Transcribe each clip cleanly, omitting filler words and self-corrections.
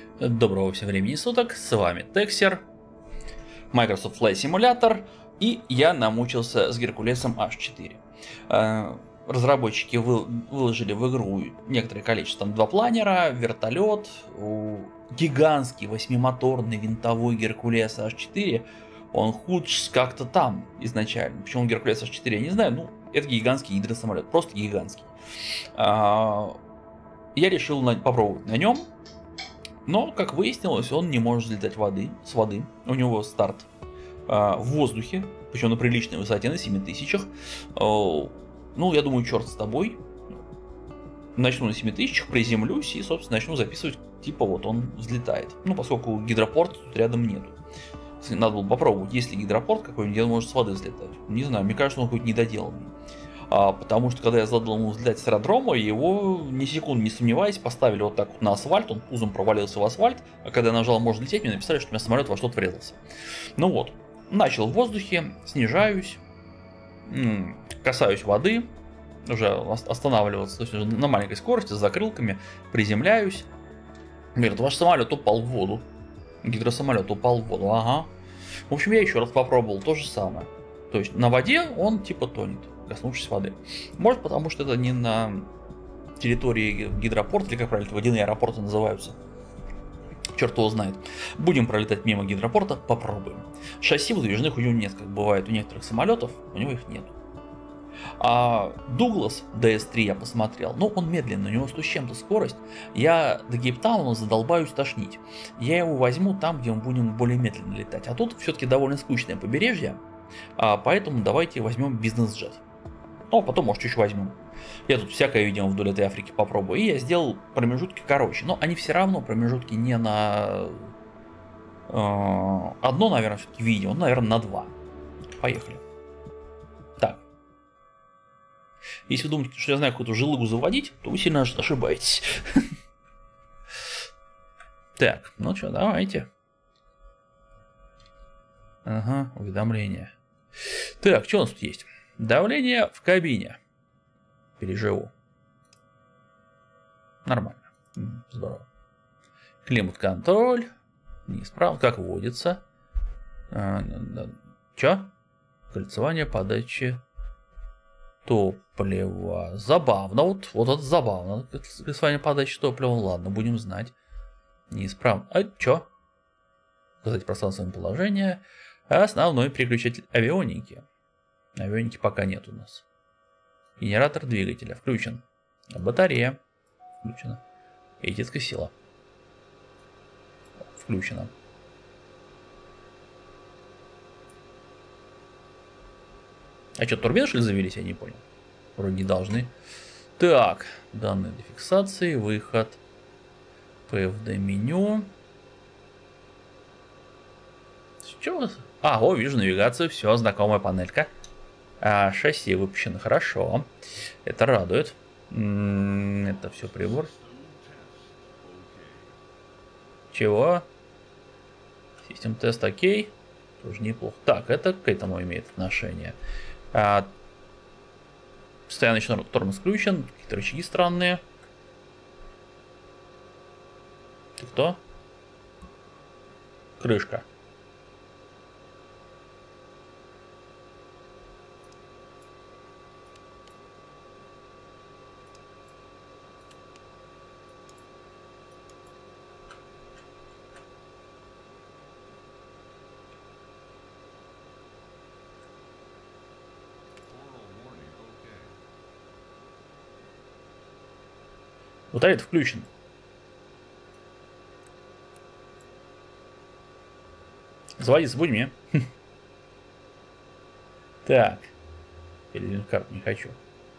Доброго всем времени суток, с вами Тексер, Microsoft Flight Simulator, и я намучился с Геркулесом H4. Разработчики выложили в игру некоторое количество, там 2 планера, вертолет, гигантский 8-моторный винтовой Геркулес H4, он худж как-то там изначально. Почему Геркулес H4, я не знаю, ну это гигантский гидросамолет, просто гигантский. Я решил попробовать на нем. Но, как выяснилось, он не может взлетать с воды. У него старт в воздухе, причем на приличной высоте, на 7000. Ну, я думаю, черт с тобой. Начну на 7000, приземлюсь и, собственно, начну записывать, типа вот он взлетает. Ну, поскольку гидропорта тут рядом нету. Надо было попробовать, есть ли гидропорт какой-нибудь, где он может с воды взлетать. Не знаю, мне кажется, он какой-то недоделанный. Потому что, когда я задал ему взлетать с аэродрома, его, ни секунды не сомневаясь, поставили вот так вот на асфальт, он пузом провалился в асфальт, а когда я нажал «можно лететь», мне написали, что у меня самолет во что-то врезался. Ну вот, начал в воздухе, снижаюсь, касаюсь воды, уже останавливаться, то есть уже на маленькой скорости, с закрылками, приземляюсь. Говорят, ваш самолет упал в воду. Гидросамолет упал в воду, ага. В общем, я еще раз попробовал то же самое. То есть на воде он типа тонет, коснувшись воды. Может, потому что это не на территории гидропорта, или как правильно, водяные аэропорты называются. Черт его знает. Будем пролетать мимо гидропорта, попробуем. Шасси выдвижных у него нет, как бывает у некоторых самолетов, у него их нет. А Дуглас DS3 я посмотрел, ну он медленный, у него 100 с чем-то скорость. Я до Кейптауна задолбаюсь тошнить. Я его возьму там, где мы будем более медленно летать. А тут все-таки довольно скучное побережье, поэтому давайте возьмем бизнес-джет. Ну, а потом, может, еще возьмем. Я тут всякое, видимо, вдоль этой Африки попробую. И я сделал промежутки короче. Но они все равно промежутки не на одно, наверное, все-таки видео, наверное, на 2. Поехали. Так. Если вы думаете, что я знаю какую-то жилыгу заводить, то вы сильно ошибаетесь. Так, ну что, давайте. Ага, уведомление. Так, что у нас тут есть? Давление в кабине. Переживу. Нормально. Здорово. Климат-контроль. Неисправно. Как вводится. Чё? Кольцевание подачи топлива. Забавно. Вот это забавно. Кольцевание подачи топлива. Ладно, будем знать. Неисправно. А чё? Указать пространственное положение. Основной переключатель авионики. Авионики пока нет у нас. Генератор двигателя включен. Батарея включена. Электрическая сила включена. А что, турбины что ли завелись? Я не понял. Вроде не должны. Так, данные для фиксации, выход. PFD меню. Что? О, вижу навигацию, все, знакомая панелька. Шасси выпущено хорошо. Это радует. Это все прибор. Чего? Систем тест окей. Тоже неплохо. Так, это к этому имеет отношение. Постоянный тормоз включен. Какие-то рычаги странные. Ты кто? Крышка. Вот это включен. Заводиться будем, не? Так. Передвинуть карту не хочу.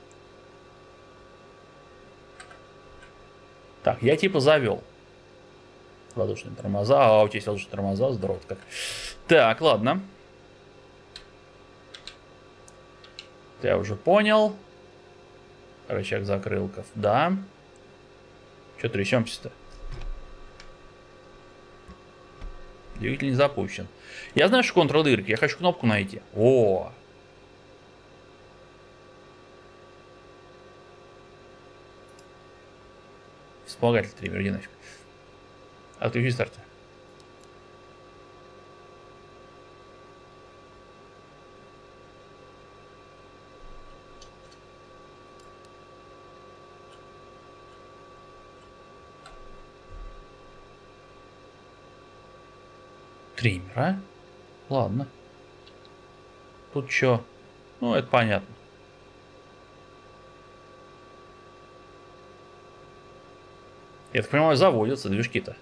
Так, я типа завел. Воздушные тормоза. А, у тебя есть воздушные тормоза, здорово как. Так, ладно. Я уже понял. Рычаг закрылков, да. Че трясемся-то? Двигатель не запущен. Я знаю, что Ctrl-Y, я хочу кнопку найти. О! Вспомогательный триммер, иди нафиг. Отключи старт. Триммер, а? Ладно. Тут что? Ну, это понятно. Я так понимаю, заводятся движки-то.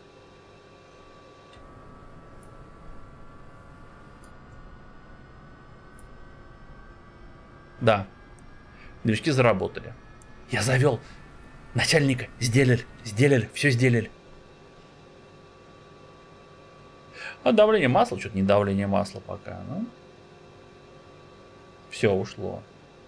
Да. Движки заработали. Я завел. Начальника. Сделали. Все сделали. А давление масла? Что-то не давление масла пока. Ну. Все ушло.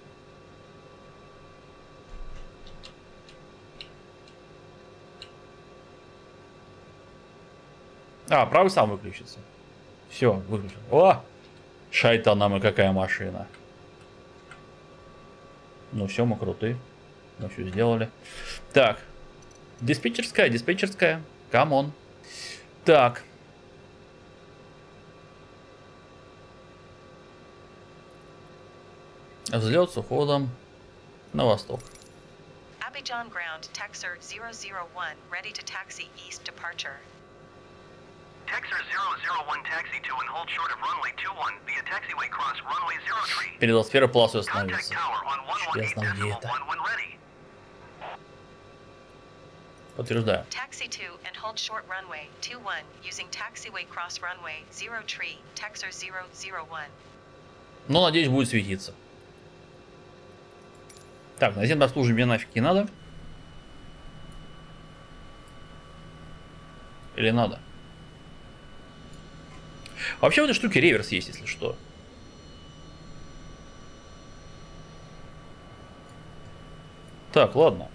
А, правый сам выключится. Все, выключил. О! Шайтана мы какая машина. Ну все, мы крутые. Мы все сделали. Так. Диспетчерская. Камон. Так. Взлет с уходом на восток. Abidjan ground, Texer 001, ready to taxi east departure. Texer 001 taxi to and hold short of runway 21 via taxiway cross runway 03. Передал сферу полосу Contact остановился. tower on Я знал, где 118.1 это. when ready. Подтверждаю. Taxi to and hold short runway 21 using taxiway cross runway 03, Texer 001. Но, надеюсь, будет светиться. Так, на землю обслуживание мне нафиг не надо. Или надо? Вообще в этой штуке реверс есть, если что. Так, ладно.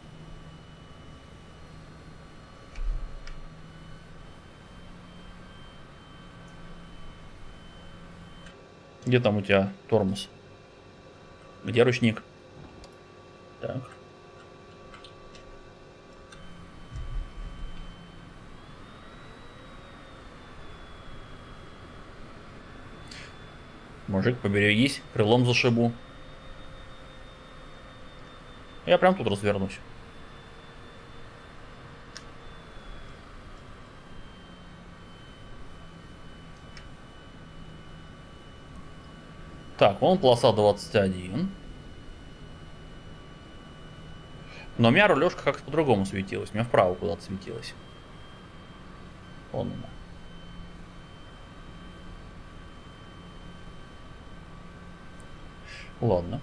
Где там у тебя тормоз? Где ручник? Так. Мужик, поберегись, крылом зашибу. Я прям тут развернусь. Так, вон полоса 21. Но у меня рулежка как-то по-другому светилась. У меня вправо куда-то светилась. Вон она. Ладно.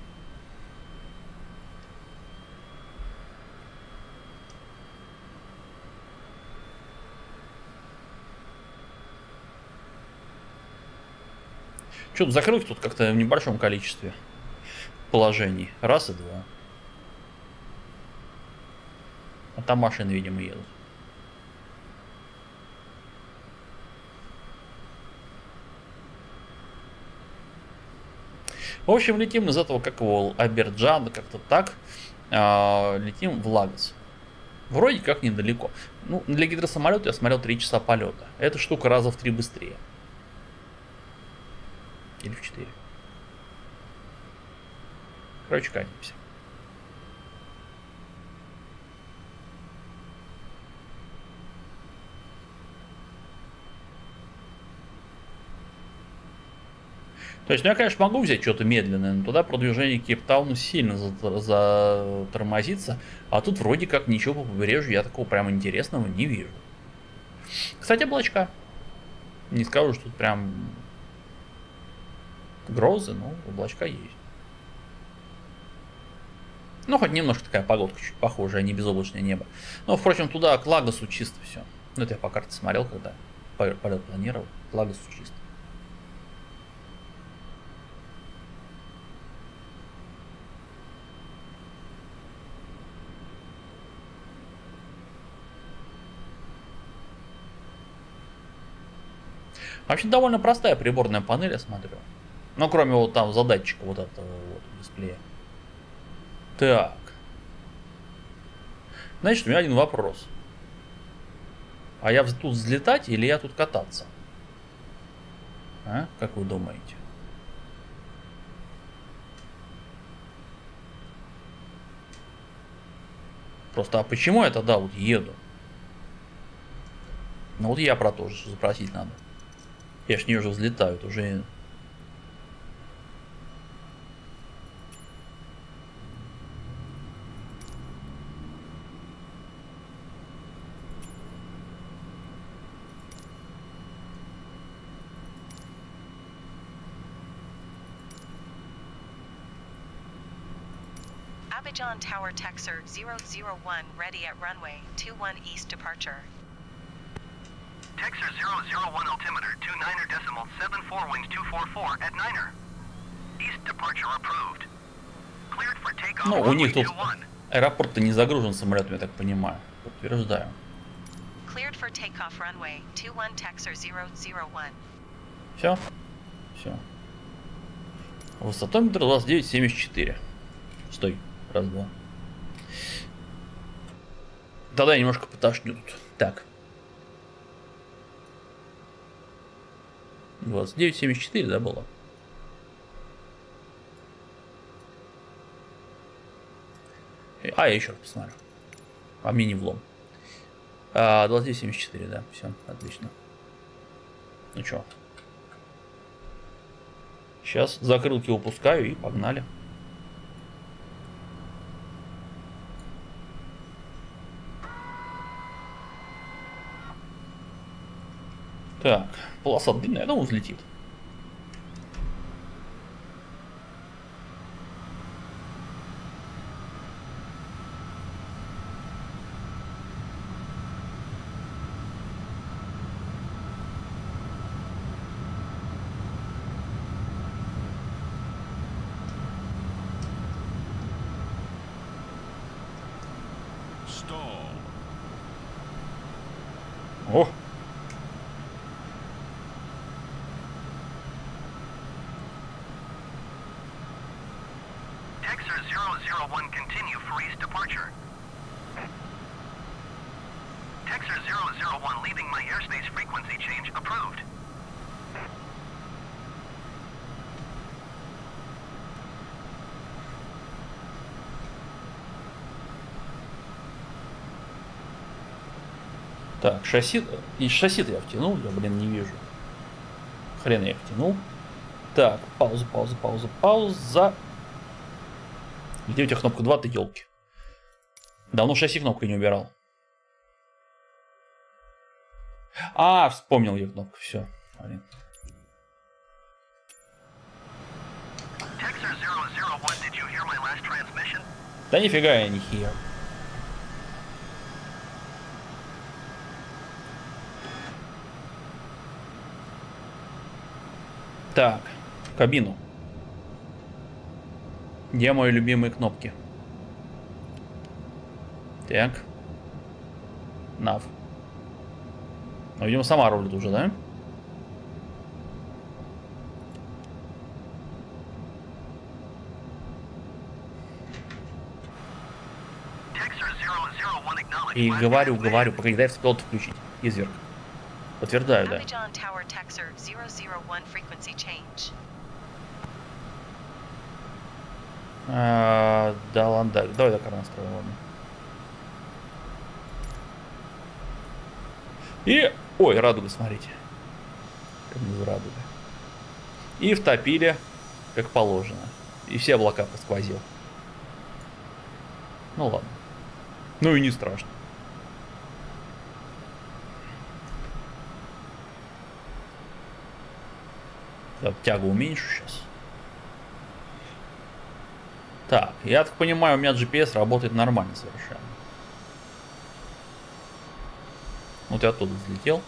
Что-то закрылось тут как-то в небольшом количестве положений. Раз и два. А там машины, видимо, едут. В общем, летим из этого, как его, Аберджан, как-то так. Летим в Лагос. Вроде как недалеко. Ну, для гидросамолета я смотрел 3 часа полета. Эта штука раза в 3 быстрее. Или в 4. Короче, катимся. То есть, ну, я, конечно, могу взять что-то медленное, но туда продвижение к Кейптауну сильно затормозится. А тут вроде как ничего по побережью я такого прям интересного не вижу. Кстати, облачка. Не скажу, что тут прям грозы, но облачка есть. Ну, хоть немножко такая погодка чуть похожая, не безоблачное небо. Но, впрочем, туда к Лагосу чисто все. Ну, это я по карте смотрел, когда полет планировал. К Лагосу чисто. Вообще довольно простая приборная панель, я смотрю. Ну, кроме вот там задатчика вот этого вот дисплея. Так. Значит, у меня один вопрос. А я тут взлетать или я тут кататься? А? Как вы думаете? Просто, а почему я тогда вот еду? Ну вот я про то же спросить надо. Я ж не уже взлетаю, уже... Abidjan Tower Texer 001 ready at runway 21 east departure. Texer 001 altimeter 29er decimal 74 wings 244 at 9er. East departure approved. Cleared for takeoff. Ну, у них runway тут 21. аэропорт-то не загружен самолетом, я так понимаю. Подтверждаю. Cleared for takeoff runway 21 Texer 001. Все? Все. Высотометр 29,74. Стой. Раз, два. Тогда я немножко потошню тут. Так. 29,74, да, было? А, я еще раз посмотрю. А мне не влом. 29,74, да. Все, отлично. Ну чё. Сейчас закрылки выпускаю и погнали. Так, полоса длинная, я думаю, взлетит. О! Texer 001 continue for east departure. Texer 001 leaving my airspace frequency change approved. Так, шасси... И шасси-то я втянул, я, блин, не вижу. Хрен я их втянул. Так, пауза, пауза, пауза, пауза. Где у тебя кнопка 2, ты елки? Давно шасси кнопкой не убирал. А, вспомнил я кнопку, все. Блин. Texer 001, did you hear my last transmission? Да нифига я не хер. Так, кабину. Где мои любимые кнопки? Так. Нав. Ну, видимо, сама рулит уже, да? Texer 001 acknowledged. И говорю, погоди, дай автопилот включить. Изверг. Подтверждаю, да. Abidjan Tower Texer 001 frequency change. Да ладно, да. Давай до карна настроим, ладно. И... Ой, радуга, смотрите. Как без радуга. И втопили, как положено. И все облака посквозил. Ну ладно. Ну и не страшно. Так, тягу уменьшу сейчас. Так, я так понимаю, у меня GPS работает нормально совершенно. Вот я оттуда взлетел.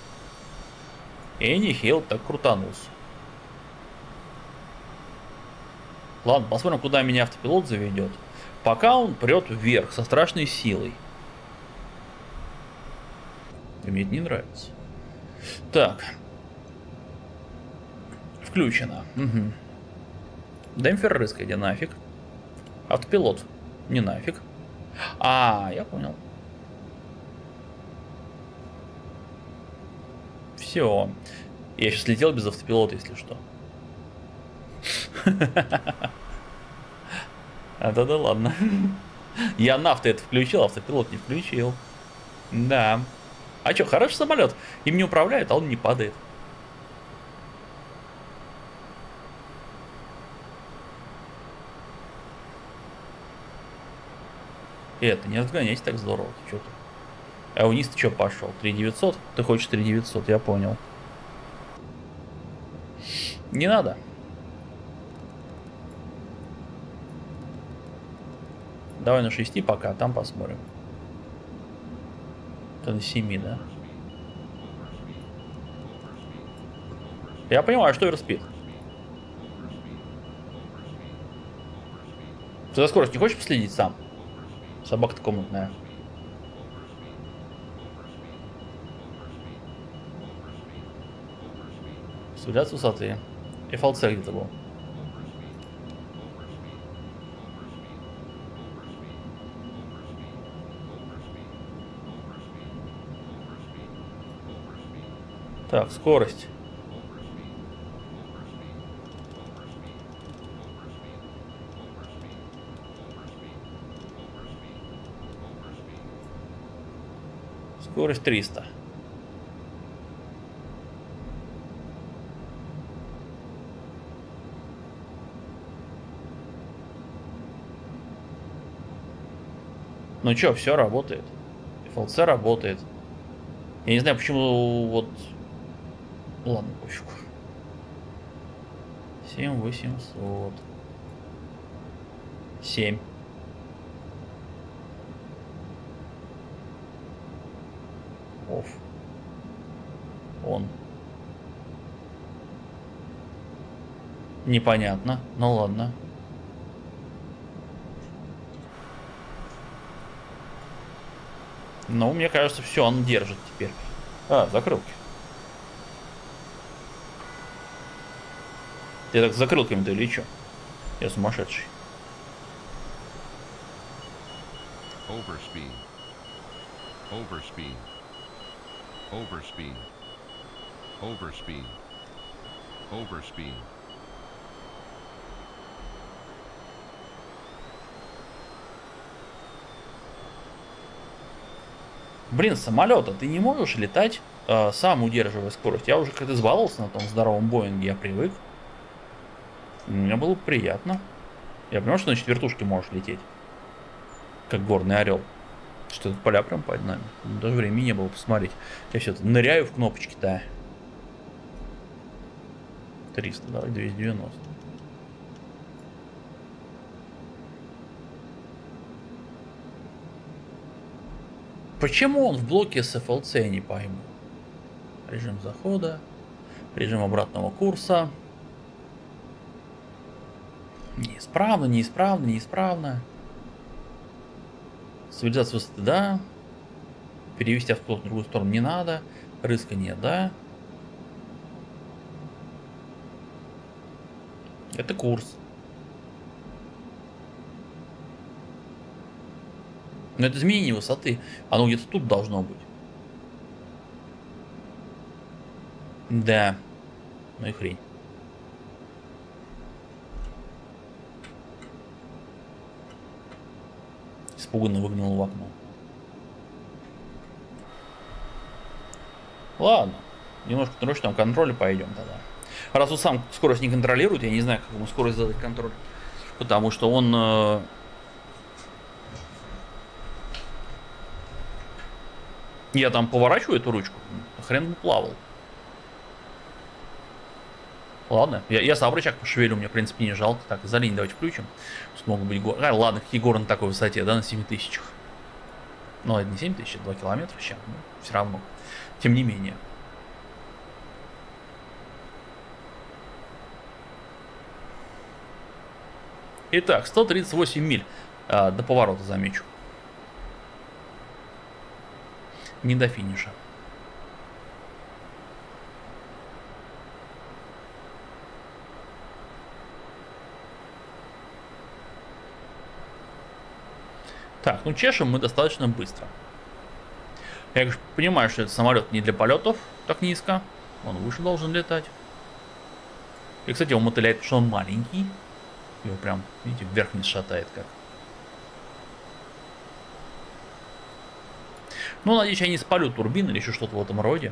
И нехил так крутанулся. Ладно, посмотрим, куда меня автопилот заведет. Пока он прет вверх со страшной силой. И мне это не нравится. Так. Включено. Угу. Демпфер рыска, иди нафиг. Автопилот. Не нафиг. А, я понял. Все. Я сейчас летел без автопилота, если что. А да ладно. Я на авто это включил, автопилот не включил. Да. А что, хороший самолет. Им не управляют, а он не падает. Это, не разгоняйся так здорово. Ты что-то. А вниз ты что пошел? 3900? Ты хочешь 3900, я понял. Не надо. Давай на 6 пока, там посмотрим. Это на 7, да? Я понимаю, что оверспид. Ты за скорость не хочешь последить сам? Собака-то комнатная. Стреляться высоты. FLC где-то был. Так, скорость. Скорость 300. Ну чё, все работает. FLC работает. Я не знаю, почему вот... Ладно, пофиг. 7800. 7. Оф. Он. Непонятно. Ну ладно. Ну, мне кажется, все, он держит теперь. А, закрылки. Ты так с закрылками-то или что? Я сумасшедший. Overspeed. Overspeed. Overspeed. Overspeed. Overspeed. Блин, самолета, ты не можешь летать сам, удерживая скорость. Я уже как-то избаловался на том здоровом Боинге, я привык. Мне было приятно. Я понимаю, что на четвертушке можешь лететь. Как горный орел. Что-то поля прям под нами. Даже времени не было посмотреть. Я все ныряю в кнопочки-то. 300, давай 290. Почему он в блоке с FLC, я не пойму. Режим захода. Режим обратного курса. Неисправно, неисправно, неисправно. Стабилизация высоты, да. Перевести автопилот в другую сторону не надо. Рыска нет, да. Это курс. Но это изменение высоты. Оно где-то тут должно быть. Да. Ну и хрень. Испуганно выгнал в окно. Ладно. Немножко на ручном контроле пойдем тогда. Раз он сам скорость не контролирует, я не знаю, как ему скорость задать контроль. Потому что он... Я там поворачиваю эту ручку, хрен бы плавал. Ладно, я сам рычаг пошевелю, мне в принципе не жалко. Так, за линию давайте включим. Тут могут быть горы. Ладно, какие горы на такой высоте, да, на 7000. Ну, это не 7000, это 2 километра сейчас. Ну, все равно. Тем не менее. Итак, 138 миль до поворота, замечу. Не до финиша. Так, ну чешем мы достаточно быстро. Я, конечно, понимаю, что это самолет не для полетов так низко. Он выше должен летать. И, кстати, он мотыляет, что он маленький. Его прям, видите, вверх-вниз шатает как. Ну, надеюсь, я не спалю турбины или еще что-то в этом роде.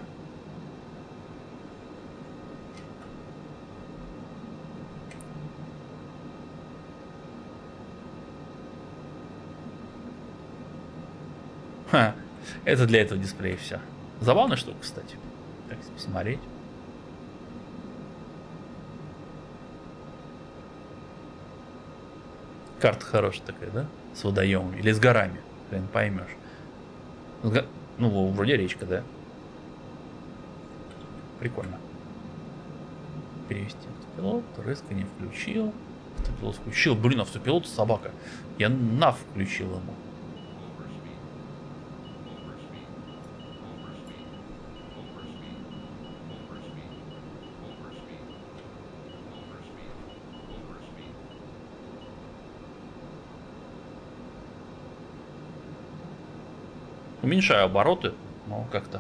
Ха, это для этого дисплея все. Забавная штука, кстати. Так, посмотреть. Карта хорошая такая, да? С водоемами. Или с горами. Хрен поймешь. Ну, вроде речка, да? Прикольно. Перевести автопилот. Резко не включил. Автопилот включил. Блин, автопилот собака. Я нав включил ему. Уменьшаю обороты, но как-то.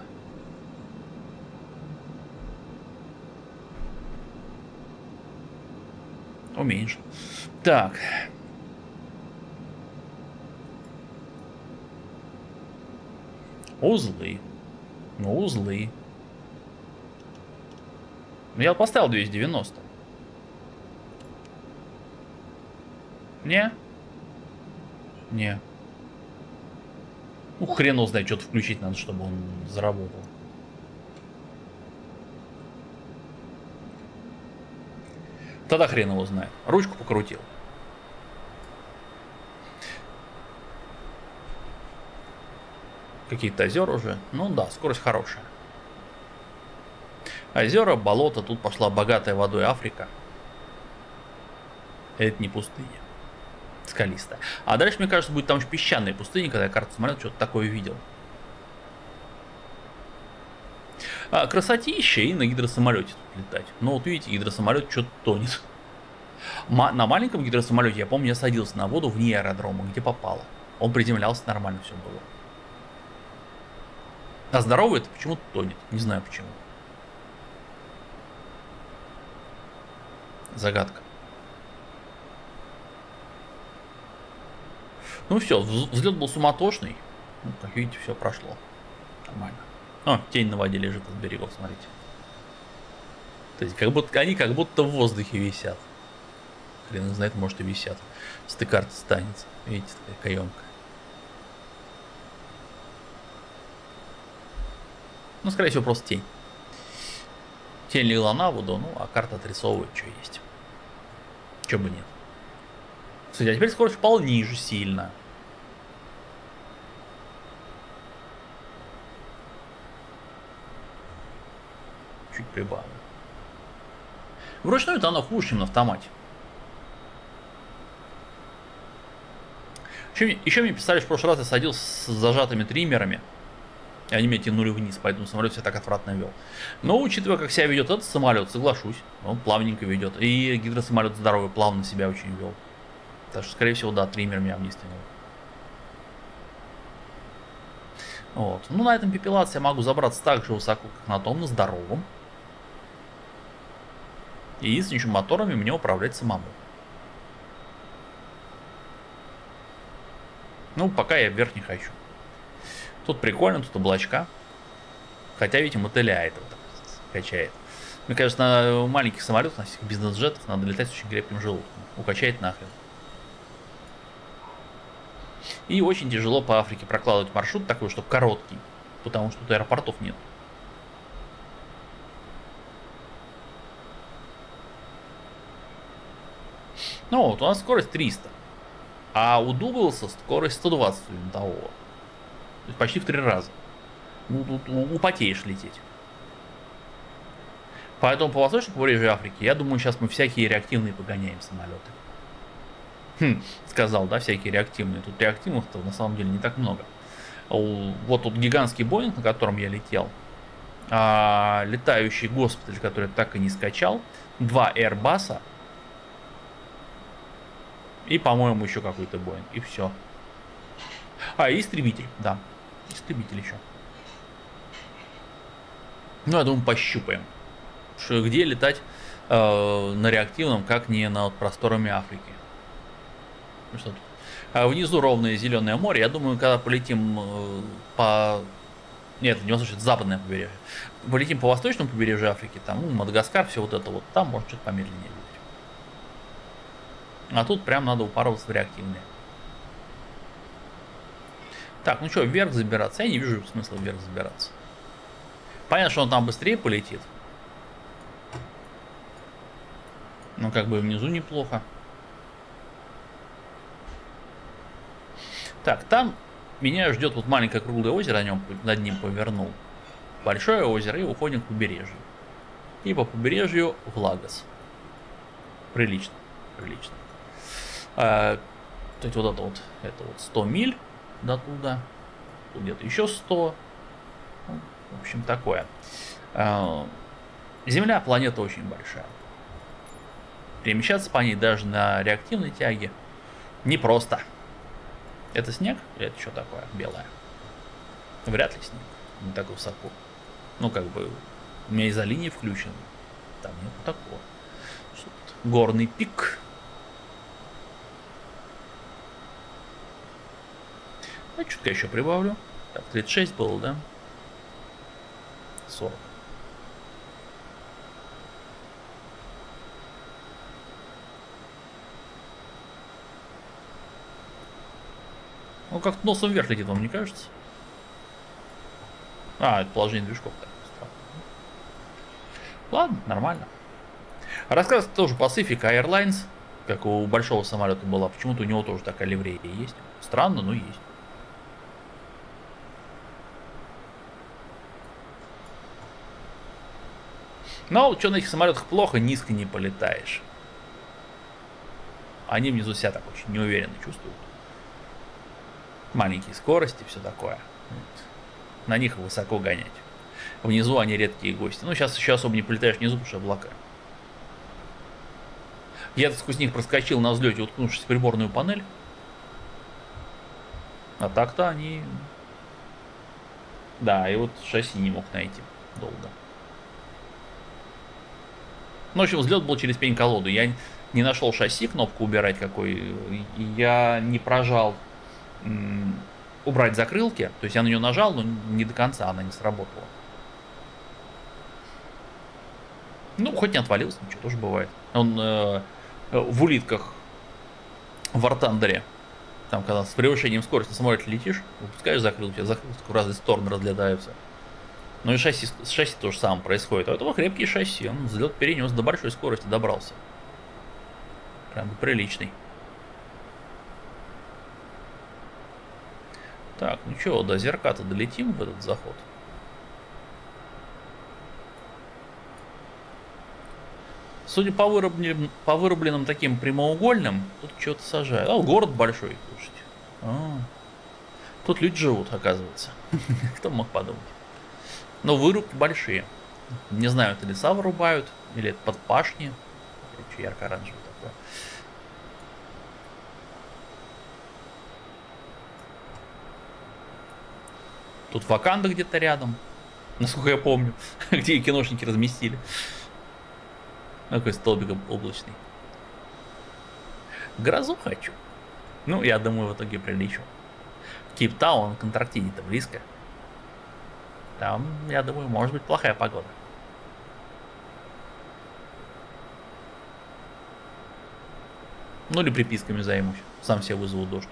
Уменьшил. Так. Узлы. Ну, узлы. Я поставил 290. Не? Не. Ну, хрен его знает, что-то включить надо, чтобы он заработал. Тогда хрен его знает. Ручку покрутил. Какие-то озера уже. Ну да, скорость хорошая. Озера, болото. Тут пошла богатая водой Африка. Это не пустыня. Скалистая. А дальше, мне кажется, будет там же песчаная пустыня, когда я карту смотрел, что-то такое видел. Красотища и на гидросамолете тут летать. Но вот видите, гидросамолет что-то тонет. На маленьком гидросамолете, я помню, я садился на воду вне аэродрома, где попало. Он приземлялся, нормально все было. А здоровый это почему-то тонет. Не знаю почему. Загадка. Ну все, взлет был суматошный. Ну, как видите, все прошло. Нормально. О, тень на воде лежит от берегов, смотрите. То есть, они как будто в воздухе висят. Хрен знает, может и висят. Если карта станется. Видите, такая каемка. Ну, скорее всего, просто тень. Тень легла на воду, ну, а карта отрисовывает, что есть. Че бы нет. Кстати, а теперь скорость упала ниже сильно. Чуть прибавлю. Вручную-то оно хуже, чем на автомате. Еще мне писали, что в прошлый раз я садил с зажатыми триммерами. И они меня тянули вниз, поэтому самолет себя так отвратно вел. Но учитывая, как себя ведет этот самолет, соглашусь. Он плавненько ведет. И гидросамолет здоровый, плавно себя очень вел. Так что, скорее всего, да, триммер меня вниз тянул. Вот. Ну, на этом пепелаце я могу забраться так же высоко, как на том, на здоровом. И единственное, что моторами мне управлять самому. Ну, пока я вверх не хочу. Тут прикольно, тут облачка. Хотя, видите, мотыляет, вот так, качает. Мне кажется, на маленьких самолетах, на всех бизнес-джетах надо летать с очень крепким желудком. Укачает нахрен. И очень тяжело по Африке прокладывать маршрут такой, чтобы короткий. Потому что тут аэропортов нет. Ну вот, у нас скорость 300. А у Дугласа скорость 120 винтового. То есть почти в 3 раза. Ну, тут употеешь лететь. Поэтому по восточному побережью Африки, я думаю, сейчас мы всякие реактивные погоняем самолеты. Сказал, да, всякие реактивные. Тут реактивных-то на самом деле не так много. Вот тут гигантский Боинг, на котором я летел. Летающий госпиталь, который я так и не скачал. 2 Airbus'а. И, по-моему, еще какой-то Боинг. И все. И истребитель, да. Истребитель еще. Ну, я думаю, пощупаем. Где летать на реактивном, как не над просторами Африки. Ну, что тут? Внизу ровное зеленое море. Я думаю, когда полетим по... Нет, не восточное, западное побережье. Полетим по восточному побережью Африки, там, ну, Мадагаскар, все вот это вот, там может что-то помедленнее быть. А тут прям надо упарываться в реактивные. Так, ну что, вверх забираться? Я не вижу смысла вверх забираться. Понятно, что он там быстрее полетит. Ну, как бы внизу неплохо. Так, там меня ждет вот маленькое круглое озеро, над ним повернул. Большое озеро, и уходим к побережью. И по побережью в Лагос. Прилично, прилично. То есть вот это вот 100 миль до туда. Тут где-то еще 100. Ну, в общем, такое. Земля, планета очень большая. Перемещаться по ней даже на реактивной тяге непросто. Это снег или это что такое белое? Вряд ли снег. Не так высоко. Ну, как бы, у меня изолиния включена. Там нет такого. Горный пик. А чутка еще прибавлю. Так, 36 было, да? 40. Ну, как-то носом вверх летит, вам не кажется? А, это положение движков. Так, ладно, нормально. Рассказ тоже Pacific Airlines, как у большого самолета была. Почему-то у него тоже такая ливрея есть. Странно, но есть. Но что на этих самолетах плохо, низко не полетаешь. Они внизу себя так очень неуверенно чувствуют. Маленькие скорости, все такое. Вот. На них высоко гонять. Внизу они редкие гости. Ну, сейчас еще особо не полетаешь внизу, потому что облака. Я сквозь них проскочил на взлете, уткнувшись в приборную панель. А так-то они... Да, и вот шасси не мог найти долго. Ну, в общем, взлет был через пень-колоду. Я не нашел шасси, кнопку убирать какой. Я не прожал убрать закрылки. То есть я на нее нажал, но не до конца она не сработала. Ну, хоть не отвалился, ничего, тоже бывает. Он в улитках в War Thunder, там, когда с превышением скорости на самолете летишь, выпускаешь закрылки, закрылки в разные стороны разлетаются. Ну и шасси, с шасси то же самое происходит. А у этого крепкие шасси. Он взлет перенес, до большой скорости добрался. Прям приличный. Так, ну что, до Зерката долетим в этот заход? Судя по вырубленным таким прямоугольным, тут что-то сажают. А, город большой, слушайте. Тут люди живут, оказывается. Кто мог подумать? Но вырубки большие. Не знаю, это леса вырубают, или это под пашни. Ярко-оранжевый такой. Тут Ваканда где-то рядом, насколько я помню, где и киношники разместили. Такой столбик облачный. Грозу хочу. Ну, я думаю, в итоге прилечу. Кейптаун, к Антарктиде-то близко. Там, я думаю, может быть плохая погода. Ну или приписками займусь. Сам себе вызову дождь.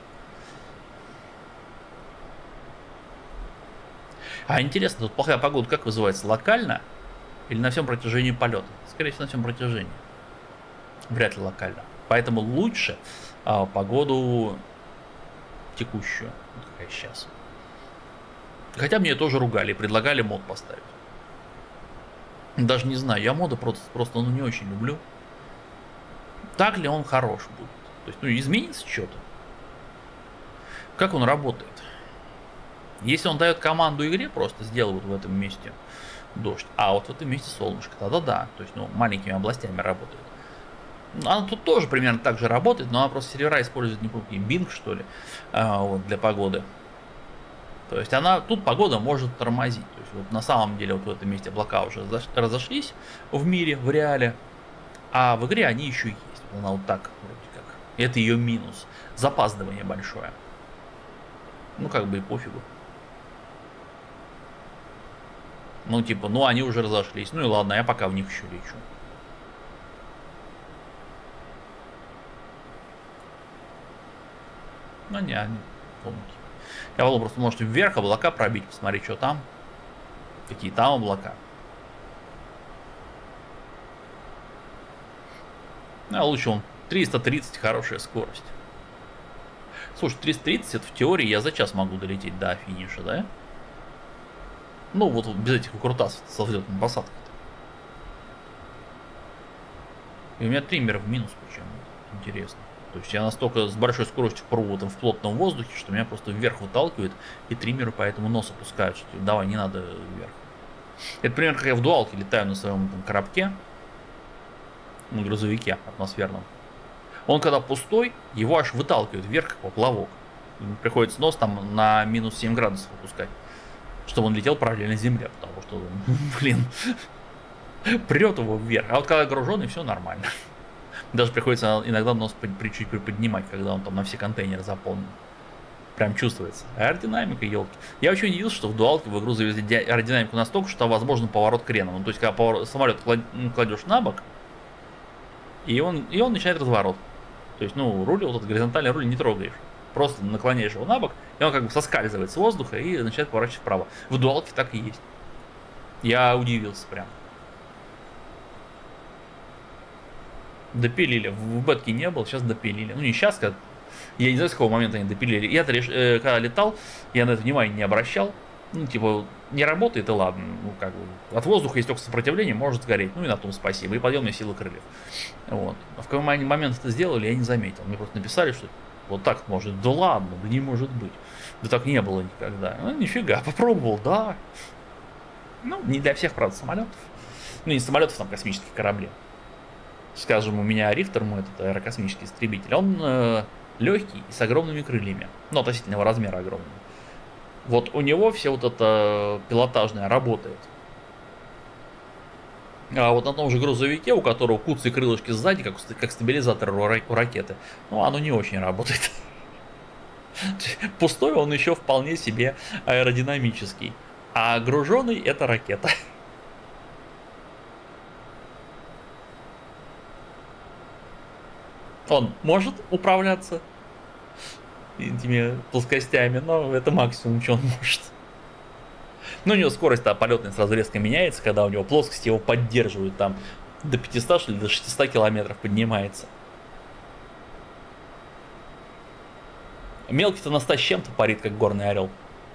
А интересно, тут плохая погода как вызывается? Локально? Или на всем протяжении полета? Скорее всего, на всем протяжении. Вряд ли локально. Поэтому лучше погоду текущую. Вот какая сейчас. Хотя мне тоже ругали и предлагали мод поставить. Даже не знаю, я мода просто не очень люблю. Так ли он хорош будет? То есть, ну, изменится что-то. Как он работает? Если он дает команду игре, просто сделай вот в этом месте дождь, а вот в этом месте солнышко, тогда да. То есть, ну, маленькими областями работает. Она тут тоже примерно так же работает, но она просто сервера использует, не помню, Bing, что ли, вот, для погоды. То есть она тут погода может тормозить. То есть вот на самом деле вот в этом месте облака уже разошлись в мире, в реале, а в игре они еще есть. Она вот так вроде как. Это ее минус. Запаздывание большое. Ну как бы и пофигу. Ну типа, ну они уже разошлись. Ну и ладно, я пока в них еще лечу. Ну не, они тонкие. Я волну просто, может, вверх облака пробить, посмотреть, что там. Какие там облака. А лучше он 330, хорошая скорость. Слушай, 330 это в теории я за час могу долететь до финиша, да? Ну вот без этих выкрутасов со взлетной посадкой. И у меня триммер в минус почему-то. Интересно. То есть я настолько с большой скоростью пру там в плотном воздухе, что меня просто вверх выталкивает, и триммеры поэтому нос опускают, что давай, не надо вверх. Это примерно как я в дуалке летаю на своем там коробке, на грузовике атмосферном. Он когда пустой, его аж выталкивает вверх, как поплавок. Приходится нос там на минус 7 градусов опускать, чтобы он летел параллельно земле, потому что, блин, прет его вверх. А вот когда груженный, все нормально. Даже приходится иногда нос чуть приподнимать, когда он там на все контейнеры заполнен. Прям чувствуется. Аэродинамика, елки. Я вообще удивился, что в дуалке в игру завезли аэродинамику настолько, что возможен поворот креном. Ну, то есть, когда самолет кладешь на бок, и он начинает разворот. То есть, ну, руль, вот этот горизонтальный руль не трогаешь. Просто наклоняешь его на бок, и он как бы соскальзывает с воздуха и начинает поворачивать вправо. В дуалке так и есть. Я удивился прям. Допилили. В бетке не было, сейчас допилили. Ну не сейчас, когда... Я не знаю, с какого момента они допилили. Я-то когда летал, я на это внимание не обращал. Ну, типа, не работает, и ладно. Ну, как бы, от воздуха есть только сопротивление, может сгореть. Ну и на том спасибо. И подъемные силы крыльев. Вот. А в какой момент это сделали, я не заметил. Мне просто написали, что вот так может. Да ладно, да не может быть. Да так не было никогда. Ну, нифига, попробовал, да. Ну, не для всех, правда, самолетов. Ну, не самолетов, там, космических кораблей. Скажем, у меня Рифтер, мой этот аэрокосмический истребитель, он легкий и с огромными крыльями. Ну, относительно его размера огромного. Вот у него все вот это пилотажное работает. А вот на том же грузовике, у которого куцы и крылышки сзади, как стабилизатор у ракеты, ну, оно не очень работает. Пустой он еще вполне себе аэродинамический. А груженый это ракета. Он может управляться этими плоскостями, но это максимум, что он может. Ну, у него скорость-то полетная сразу резко меняется, когда у него плоскости его поддерживают там до 500, что ли, до 600 километров поднимается. Мелкий-то на 100 с чем-то парит, как горный орел.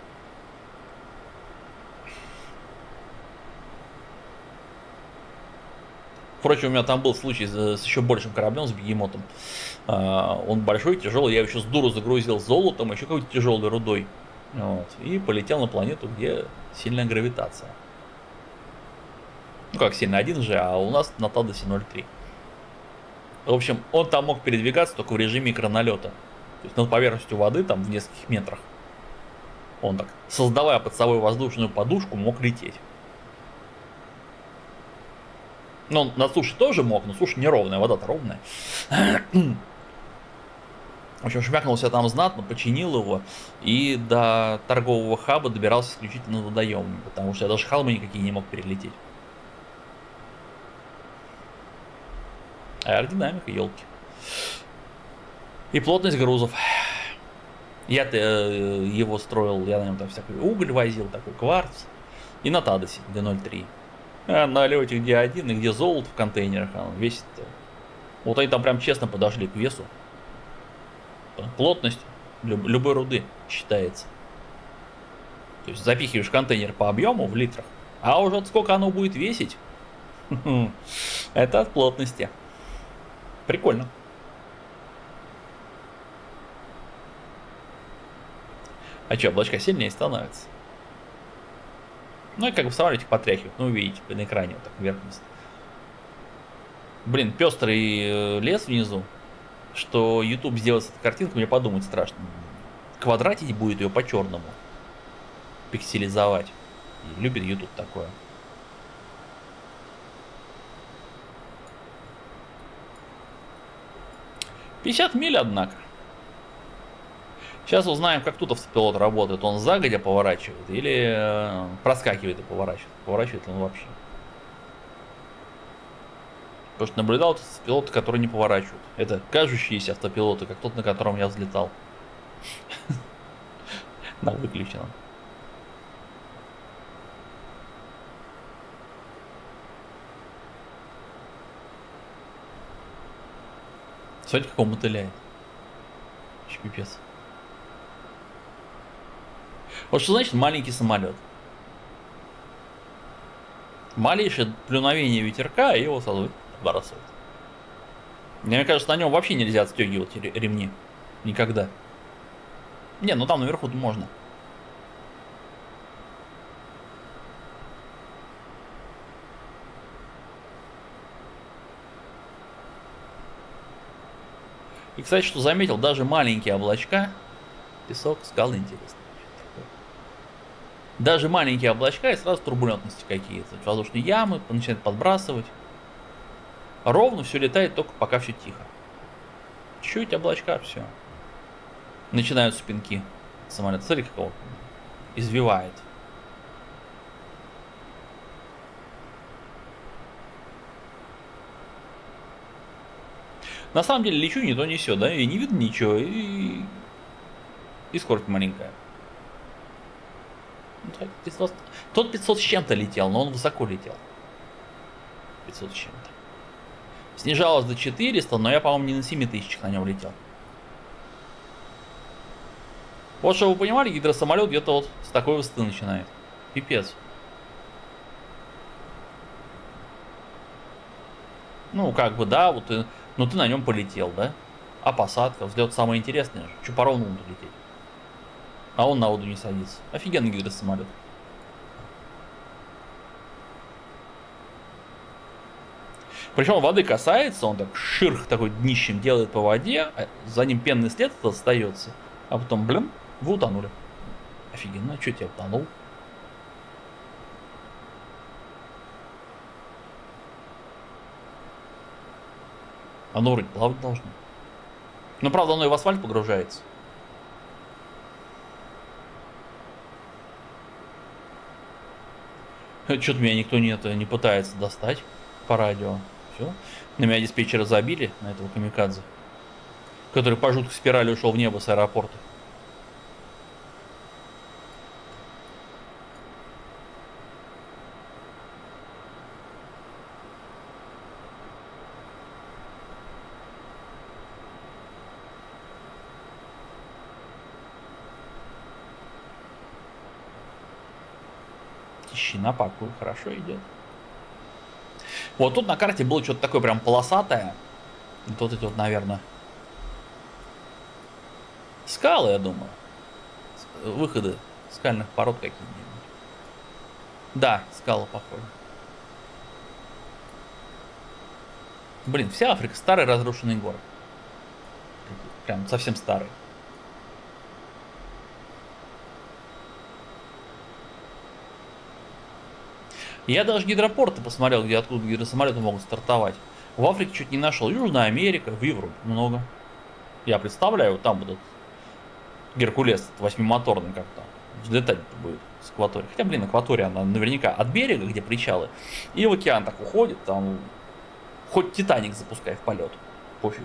Впрочем, у меня там был случай с еще большим кораблем, с бегемотом. Он большой, тяжелый, я его еще с дуру загрузил золотом, еще какой-то тяжелой рудой. Вот, и полетел на планету, где сильная гравитация. Ну как сильно, 1G, а у нас на Тадосе 0,3. В общем, он там мог передвигаться только в режиме хронолета. То есть над поверхностью воды, там в нескольких метрах. Он так, создавая под собой воздушную подушку, мог лететь. Ну, он на суше тоже мог, но суша неровная, вода-то ровная. В общем, шмякнулся там знатно, починил его, и до торгового хаба добирался исключительно водоемами, потому что я даже холмы никакие не мог перелететь. Аэродинамика, елки. И плотность грузов. Я-то его строил, я на нем там всякий уголь возил, такой кварц. И на Тадосе, где 0,3. А на лете, где 1 и где золото в контейнерах, оно весит. Вот они там прям честно подошли к весу. Плотность любой руды считается. То есть запихиваешь контейнер по объему в литрах, а уже сколько оно будет весить, это от плотности. Прикольно. А что, облачка сильнее становится? Ну и как бы в самолете потряхивают, ну увидите на экране вот так вверх-вниз. Блин, пестрый лес внизу. Что YouTube сделает эту картинку, мне подумать страшно. Квадратить будет ее по черному. пикселизовать. И любит YouTube такое. «50 миль, однако. Сейчас узнаем, как тут автопилот работает. Он загодя поворачивает или проскакивает и поворачивает. Поворачивает ли он вообще? Потому что наблюдал автопилоты, которые не поворачивают. Это кажущиеся автопилоты, как тот, на котором я взлетал. На выключенном. Смотрите, как он мотыляет. Пипец. Вот что значит маленький самолет? Малейшее плюновение ветерка, и его сразу бросает. Мне кажется, на нем вообще нельзя отстегивать ремни. Никогда. Не, ну там наверху можно. И, кстати, что заметил, даже маленькие облачка, песок, скалы, интересно. Даже маленькие облачка и сразу турбулентности какие-то. Воздушные ямы начинают подбрасывать. Ровно все летает, только пока все тихо. Чуть облачка, все. Начинают спинки самолета. Смотри, как его извивает. На самом деле лечу не то не сё, да, и не видно ничего, и скорость маленькая. Тот 500 с чем-то летел, но он высоко летел. 500 с чем-то. Снижалось до 400, но я, по-моему, не на 7000 на нем летел. Вот, чтобы вы понимали, гидросамолет где-то вот с такой высоты начинает. Пипец. Ну, как бы, да, вот ты, ну ты на нем полетел, да? А посадка, взлет самое интересное же. Че по ровному лететь? А он на воду не садится. Офигенный гидросамолет. Причем воды касается, он так ширх такой днищем делает по воде, а за ним пенный след остается, а потом, блин, вы утонули. Офигенно, что тебя утонул? Оно вроде плавать должно. Но правда оно и в асфальт погружается. Что-то меня никто не пытается достать по радио. Все. На меня диспетчера забили, на этого камикадзе, который по жуткой спирали ушел в небо с аэропорта. Тишина покой, хорошо идет. Вот тут на карте было что-то такое прям полосатое. Вот эти вот, наверное, скалы, я думаю. Выходы скальных пород какие-нибудь. Да, скалы похожи. Блин, вся Африка старый разрушенный город. Прям совсем старый. Я даже гидропорты посмотрел, где откуда гидросамолеты могут стартовать. В Африке чуть не нашел. Южная Америка, в Европе много. Я представляю, вот там этот Геркулес 8-моторный как-то взлетать будет с акватории. Хотя, блин, акватория, она наверняка от берега, где причалы, и в океан так уходит, там хоть Титаник запускай в полет. Пофигу.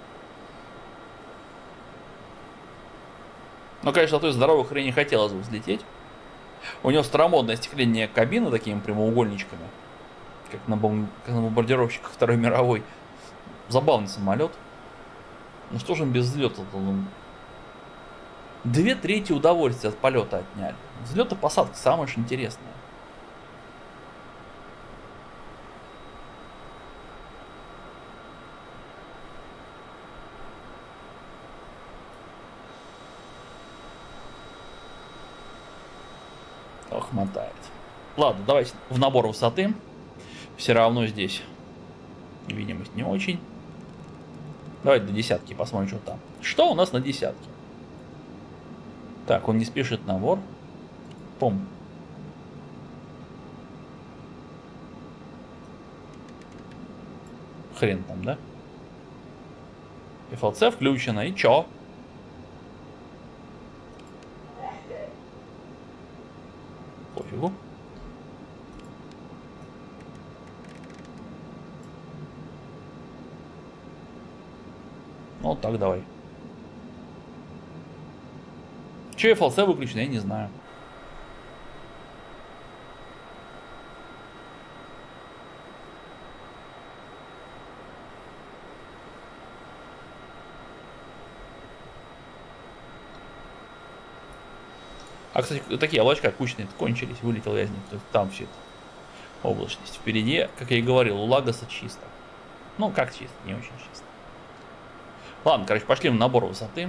Но, конечно, той здоровой хрени хотелось бы взлететь. У него старомодное остекление кабины такими прямоугольничками, как на бомбардировщиках Второй мировой. Забавный самолет. Ну что же он без взлета? 2/3 удовольствия от полета отняли. Взлет и посадка самое же интересное. Ох, мотает. Ладно, давайте в набор высоты. Все равно здесь видимость не очень. Давайте до десятки посмотрим, что там. Что у нас на десятке? Так, он не спешит набор. Пом. Хрен там, да? FLC включено, и чё? Пофигу. Ну, вот так давай. Че FLC выключено, я не знаю. А, кстати, такие облачка кучные кончились, вылетел я из них. То есть там все это облачность. Впереди, как я и говорил, у Лагоса чисто. Ну, как чисто, не очень чисто. Ладно, короче, пошли в набор высоты.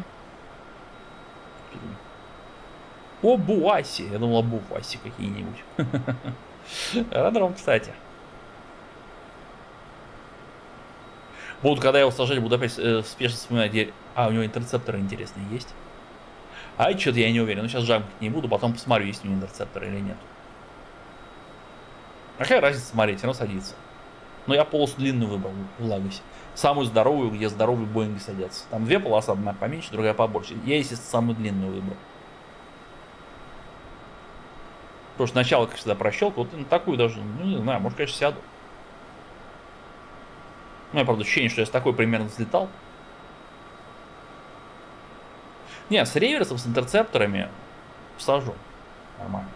О, Буаси! Я думал, Буаси какие-нибудь. Аэродром, кстати. Будут, когда его сажали, буду опять спешно вспоминать. А, у него интерцепторы интересные есть. А что-то я не уверен. Ну, сейчас жамкать не буду, потом посмотрю, есть у него интерцептор или нет. Какая разница смотреть, все равно садится. Но я полосу длинную выбрал в Лагосе. Самую здоровую, где здоровые Боинги садятся. Там две полосы, одна поменьше, другая побольше. Я, естественно, самую длинную выбрал. Потому что сначала, как всегда, прощелкал. Вот на такую даже, ну, не знаю, может, конечно, сяду. Ну, у меня, правда, ощущение, что я с такой примерно взлетал. Не, с реверсом, с интерцепторами сажу. Нормально.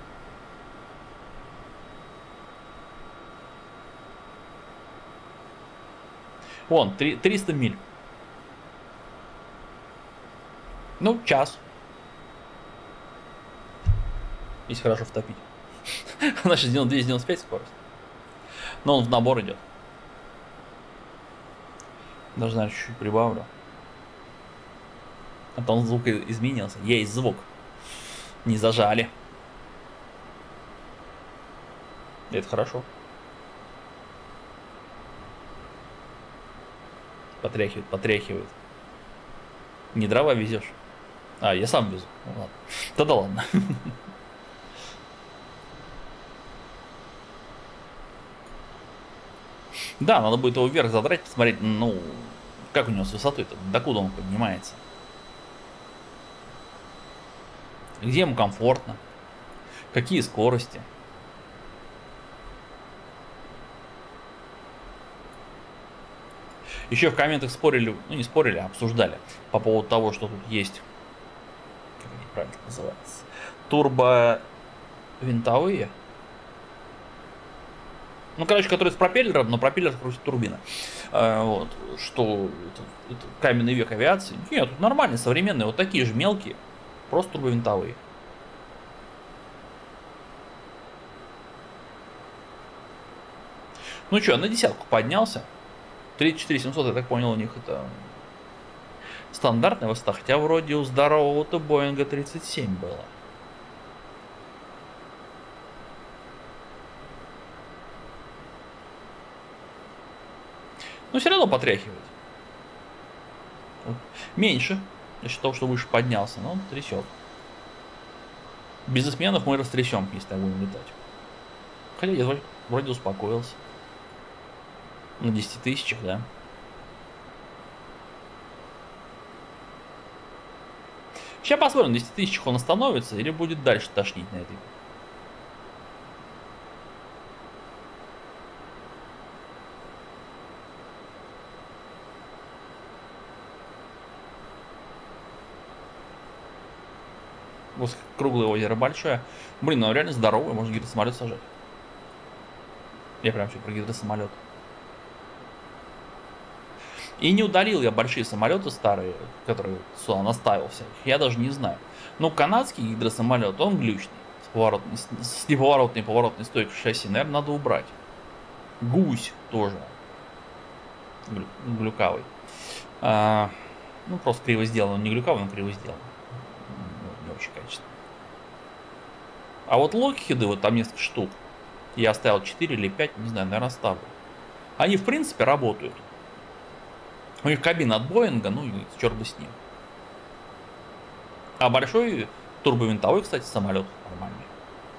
Вон, 300 миль. Ну, час. Если хорошо втопить. Она сейчас 295 скорость. Но он в набор идет. Даже, наверное, чуть-чуть прибавлю. А то он звук изменился. Есть звук. Не зажали. Это хорошо. Потряхивает, потряхивает. Не дрова везешь? А, я сам везу. Ну, ладно. Тогда ладно. Да, надо будет его вверх задрать, посмотреть, ну, как у него с высотой-то, докуда он поднимается. Где ему комфортно. Какие скорости. Еще в комментах спорили, ну не спорили, а обсуждали по поводу того, что тут есть, как они правильно называются, турбовинтовые. Ну, короче, которые с пропеллером, но пропеллер крутит турбина. Вот, что это каменный век авиации. Нет, тут нормальные, современные, вот такие же мелкие, просто турбовинтовые. Ну что, на десятку поднялся. 34 700, я так понял, у них это стандартная высота, хотя вроде у здорового-то Боинга 37 было. Но все равно потряхивает. Меньше, за счет того, что выше поднялся, но он трясет. Бизнесменов мы растрясем, если так будем летать. Хотя я вроде успокоился. На 10 тысячах, да. Сейчас посмотрим, на 10 тысячах он остановится или будет дальше тошнить на этой. Вот круглое озеро большое. Блин, ну реально здоровый, можно гидросамолет сажать. Я прям все про гидросамолет. И не удалил я большие самолеты старые, которые сюда наставился. Я даже не знаю. Но канадский гидросамолет, он глючный. С неповоротной поворотной стойкой шасси, наверное, надо убрать. Гусь тоже. Глюкавый. Ну, просто криво сделан. Он не глюкавый, он криво сделан. Не очень качественно. А вот Локхиды, вот там несколько штук. Я оставил 4 или 5, не знаю, наверное, оставлю. Они, в принципе, работают. У них кабина от Боинга, ну и черт бы с ним. А большой турбовинтовой, кстати, самолет нормальный.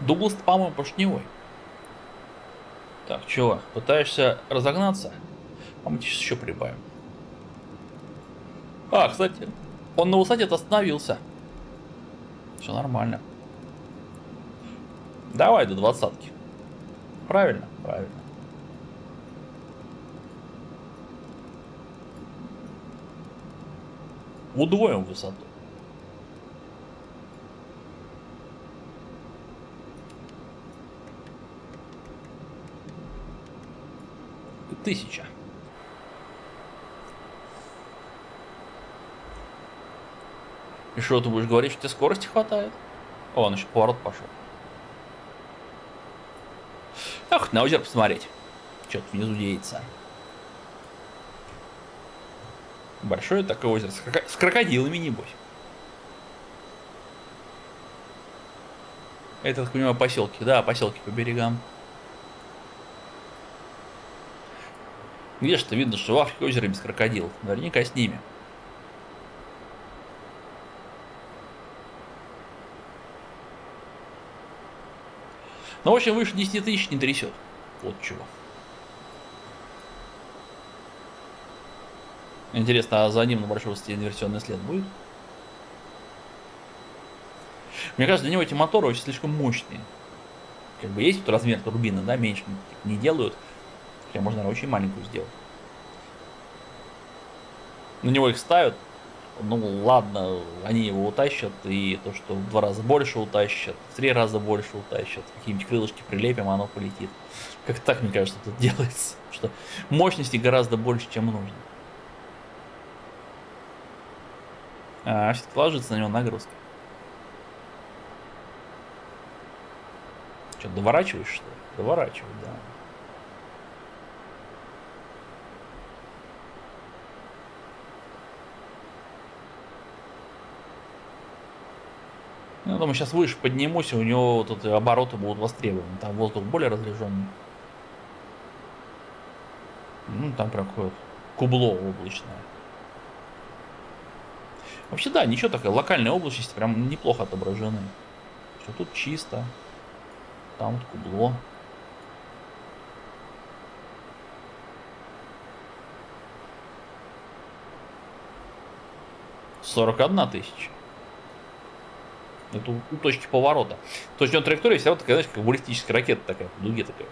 Дуглас, по-моему, поршневой. Так, чего? Пытаешься разогнаться? А мы сейчас еще прибавим. А, кстати, он на высоте остановился. Все нормально. Давай до 20-ки. Правильно? Правильно. Удвоим высоту. И 1000. И что ты будешь говорить, что тебе скорости хватает? О, он еще поворот пошел. Ах, на озеро посмотреть. Что-то внизу деется. Большое такое озеро. С крокодилами, небось. Это, так понимаю, поселки. Да, поселки по берегам. Где же-то видно, что в Африке озеро без крокодилов? Наверняка с ними. Ну, в общем, выше 10 тысяч не трясет. Вот чего. Интересно, а за ним на большой высоте инверсионный след будет? Мне кажется, для него эти моторы очень слишком мощные. Как бы есть вот размер турбины, да, меньше не делают. Хотя можно, наверное, очень маленькую сделать. На него их ставят. Ну ладно, они его утащат, и то, что в 2 раза больше утащат, в 3 раза больше утащат, какие-нибудь крылышки прилепим, оно полетит. Как так, мне кажется, тут делается, что мощности гораздо больше, чем нужно. А все-таки ложится на него нагрузка. Что, доворачиваешь, что ли? Доворачивай, да. Я думаю, сейчас выше поднимусь, и у него тут обороты будут востребованы. Там воздух более разряженный. Ну, там прям какое-то кубло облачное. Вообще, да, ничего, такая локальная облачность прям неплохо отображены. Что тут чисто. Там вот кубло. $41 000. Это у точки поворота. То есть у него траектория вся вот такая, знаешь, как баллистическая ракета такая, по дуге такая.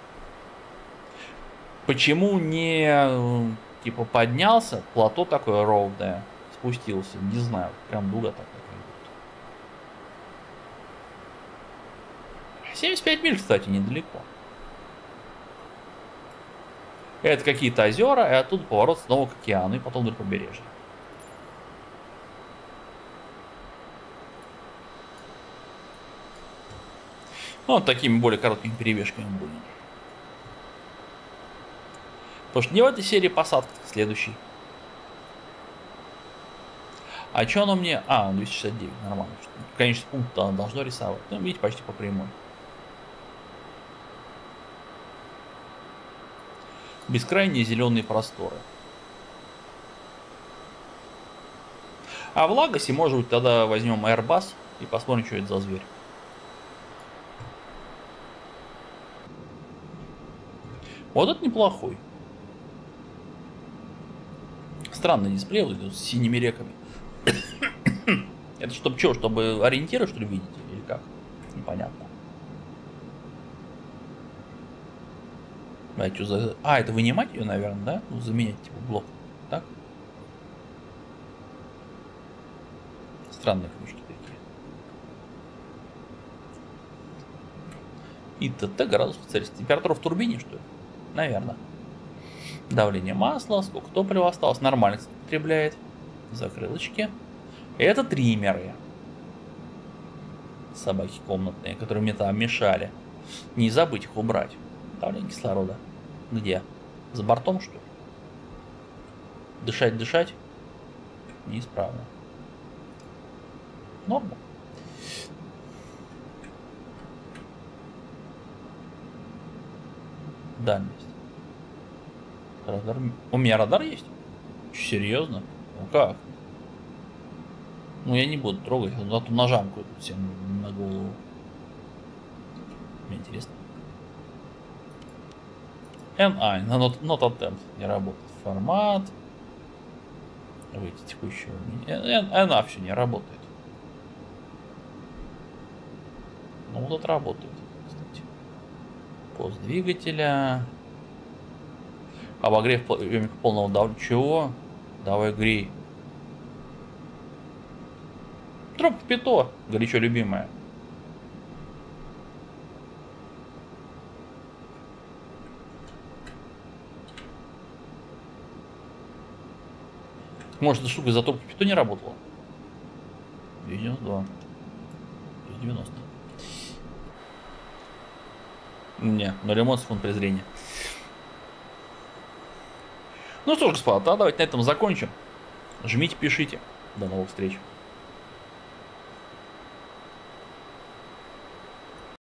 Почему не типа поднялся, плато такое ровное, спустился, не знаю, прям дуга такая. 75 миль, кстати, недалеко. Это какие-то озера, и оттуда поворот снова к океану, и потом вдоль побережья. Ну, вот такими более короткими перебежками будем. Потому что не в этой серии посадка, так следующий. А что оно мне... А, 269, нормально. Конечно, пункт должно рисовать. Ну, видите, почти по прямой. Бескрайние зеленые просторы. А в Лагосе, может быть, тогда возьмем Airbus и посмотрим, что это за зверь. Вот это неплохой. Странный дисплей вот идет с синими реками. Это чтобы что, чтобы ориентиры, что ли, видеть? Или как? Непонятно. А, что за... а, это вынимать ее, наверное, да? Ну, заменять типа блок. Так? Странные ключики такие. И ТТ градусов Цельсия. Температура в турбине, что ли? Наверное. Давление масла, сколько топлива осталось. Нормально потребляет. Закрылочки. Это триммеры. Собаки комнатные, которые мне там мешали. Не забыть их убрать. Давление кислорода. Где? За бортом, что ли? Дышать, дышать? Неисправно. Норма. Дальность. Радар. У меня радар есть? Серьезно? Ну как? Ну я не буду трогать, зато ножанку всем на голову. Мне интересно. Not attempt. Не работает. Формат. Выйти текущего. NA все не работает. Ну вот это работает, кстати. Пост двигателя. Обогрев полного давления. Чего? Давай грей. Трубка пито. Горячо любимая. Может, эта штука из-за трубки пито не работала? 92. 90. Не, но ремонт фон презрения. Ну что ж, господа, давайте на этом закончим. Жмите, пишите. До новых встреч.